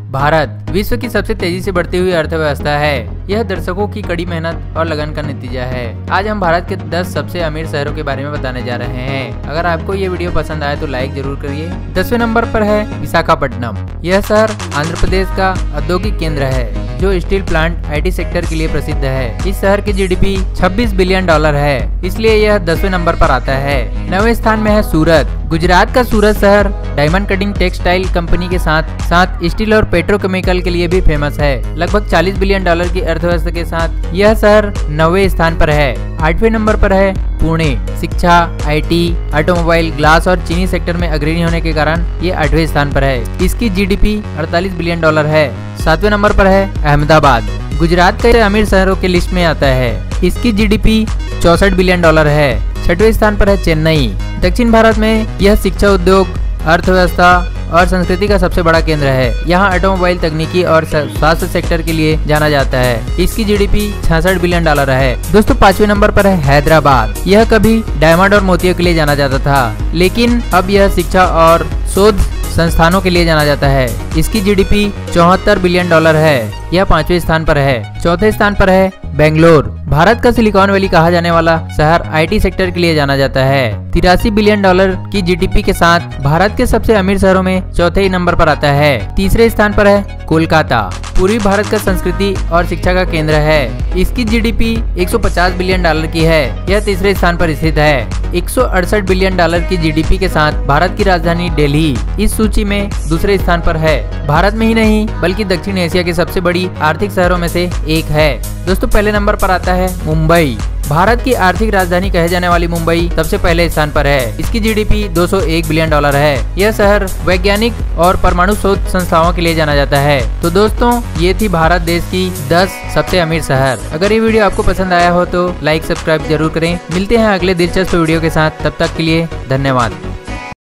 भारत विश्व की सबसे तेजी से बढ़ती हुई अर्थव्यवस्था है। यह दर्शकों की कड़ी मेहनत और लगन का नतीजा है। आज हम भारत के 10 सबसे अमीर शहरों के बारे में बताने जा रहे हैं। अगर आपको ये वीडियो पसंद आए तो लाइक जरूर करिए। 10वें नंबर पर है विशाखापट्टनम। यह शहर आंध्र प्रदेश का औद्योगिक केंद्र है जो स्टील प्लांट IT सेक्टर के लिए प्रसिद्ध है। इस शहर की GDP $26 बिलियन है, इसलिए यह 10वें नंबर पर आता है। 9वें स्थान में है सूरत। गुजरात का सूरत शहर डायमंड कटिंग टेक्सटाइल कंपनी के साथ साथ स्टील और पेट्रोकेमिकल के लिए भी फेमस है। लगभग $40 बिलियन की अर्थव्यवस्था के साथ यह शहर 9वें स्थान पर है। 8वें नंबर पर है पुणे। शिक्षा, IT, ऑटोमोबाइल, ग्लास और चीनी सेक्टर में अग्रणी होने के कारण ये 8वें स्थान पर है। इसकी GDP $48 बिलियन है। 7वें नंबर पर है अहमदाबाद। गुजरात के अमीर शहरों के लिस्ट में आता है। इसकी GDP $64 बिलियन है। 6वें स्थान पर है चेन्नई। दक्षिण भारत में यह शिक्षा, उद्योग, अर्थव्यवस्था और संस्कृति का सबसे बड़ा केंद्र है। यहाँ ऑटोमोबाइल, तकनीकी और स्वास्थ्य सेक्टर के लिए जाना जाता है। इसकी GDP $66 बिलियन है। दोस्तों 5वें नंबर पर है हैदराबाद। यह कभी डायमंड और मोतियों के लिए जाना जाता था, लेकिन अब यह शिक्षा और शोध संस्थानों के लिए जाना जाता है। इसकी GDP $74 बिलियन है। यह 5वें स्थान पर है। 4थे स्थान पर है बेंगलोर। भारत का सिलिकॉन वैली कहा जाने वाला शहर IT सेक्टर के लिए जाना जाता है। $83 बिलियन की GDP के साथ भारत के सबसे अमीर शहरों में 4थे नंबर पर आता है। 3रे स्थान पर है कोलकाता। पूर्वी भारत का संस्कृति और शिक्षा का केंद्र है। इसकी GDP $150 बिलियन की है। यह 3रे स्थान पर स्थित है। $168 बिलियन की GDP के साथ भारत की राजधानी दिल्ली इस सूची में 2रे स्थान पर है। भारत में ही नहीं बल्कि दक्षिण एशिया के सबसे बड़ी आर्थिक शहरों में से एक है। दोस्तों पहले नंबर पर आता है मुंबई। भारत की आर्थिक राजधानी कहे जाने वाली मुंबई सबसे पहले स्थान पर है। इसकी GDP $201 बिलियन है। यह शहर वैज्ञानिक और परमाणु शोध संस्थाओं के लिए जाना जाता है। तो दोस्तों ये थी भारत देश की 10 सबसे अमीर शहर। अगर ये वीडियो आपको पसंद आया हो तो लाइक, सब्सक्राइब जरूर करें। मिलते हैं अगले दिलचस्प वीडियो के साथ। तब तक के लिए धन्यवाद।